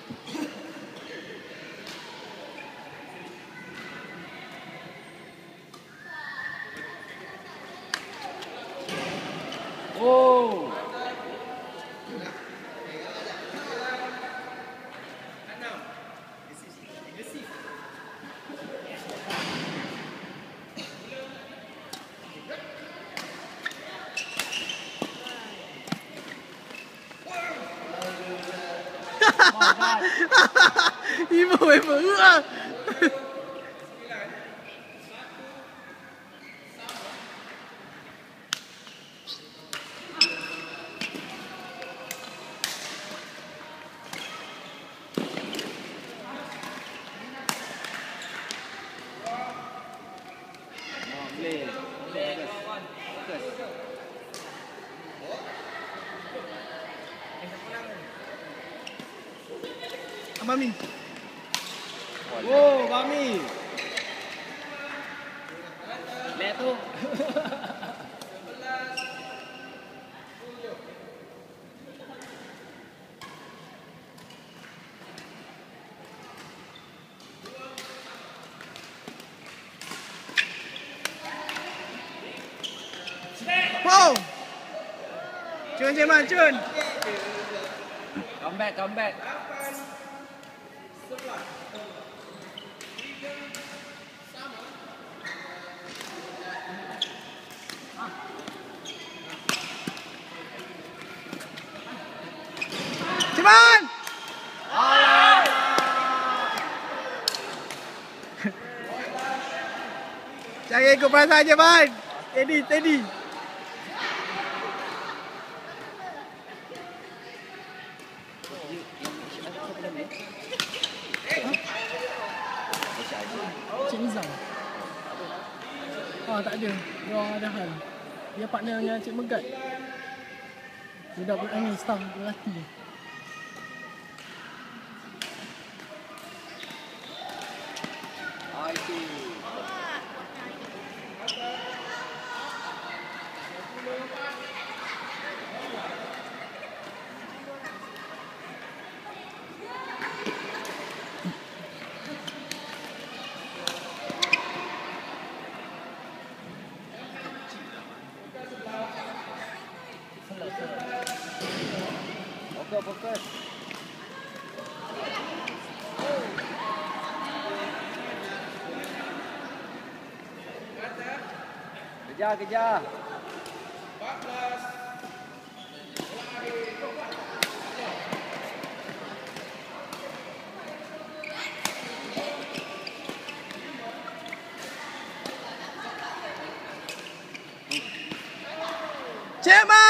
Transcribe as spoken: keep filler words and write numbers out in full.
Oh. Ibu ibu. Play. Play. Fokus. Abami. Oh, Bami. Lihat tu. Wow. Cun cun man cun. Come back, come back. Cepat. Jangan ikut perasaan je, Man. Steady, steady. Cik Nizam. Ah, tak ada. Dia orang ada hal. Dia partnernya Cik Megat. Budak budak ni staff pelatih. I see. Fokus, fokus. Kejar, kejar. Cik Man.